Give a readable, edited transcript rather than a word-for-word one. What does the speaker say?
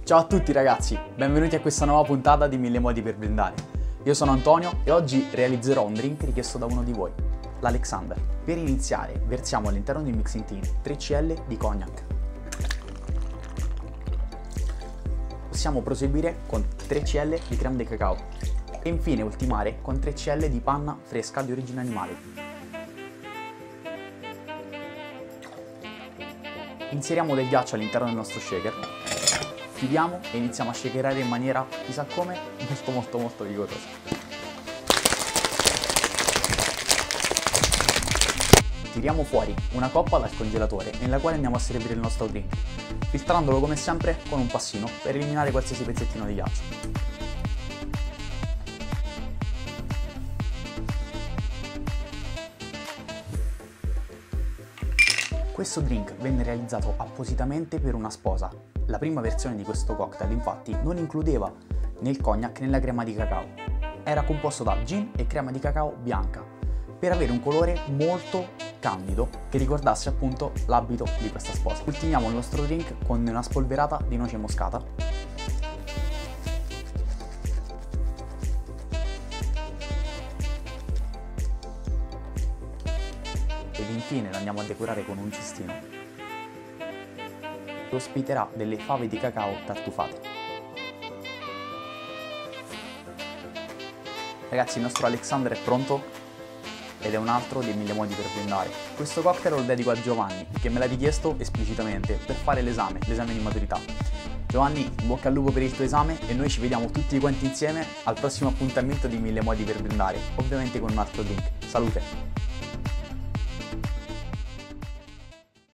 Ciao a tutti ragazzi, benvenuti a questa nuova puntata di 1000 modi per blindare. Io sono Antonio e oggi realizzerò un drink richiesto da uno di voi, l'Alexander. Per iniziare versiamo all'interno di un mixing tin 3 cl di cognac. Possiamo proseguire con 3 cl di crema di cacao e infine ultimare con 3 cl di panna fresca di origine animale. Inseriamo del ghiaccio all'interno del nostro shaker, chiudiamo e iniziamo a shakerare in maniera, chissà come, molto vigorosa. Tiriamo fuori una coppa dal congelatore nella quale andiamo a servire il nostro drink, filtrandolo come sempre con un passino per eliminare qualsiasi pezzettino di ghiaccio. Questo drink venne realizzato appositamente per una sposa. La prima versione di questo cocktail infatti non includeva né il cognac né la crema di cacao. Era composto da gin e crema di cacao bianca, per avere un colore molto candido che ricordasse appunto l'abito di questa sposa. Ultimiamo il nostro drink con una spolverata di noce moscata. Ed infine lo andiamo a decorare con un cestino che ospiterà delle fave di cacao tartufate. Ragazzi, il nostro Alexander è pronto ed è un altro dei 1000 modi per blindare. Questo cocktail lo dedico a Giovanni, che me l'ha richiesto esplicitamente per fare l'esame di maturità. Giovanni, in bocca al lupo per il tuo esame e noi ci vediamo tutti quanti insieme al prossimo appuntamento di 1000 modi per blindare, ovviamente con un altro drink. Salute!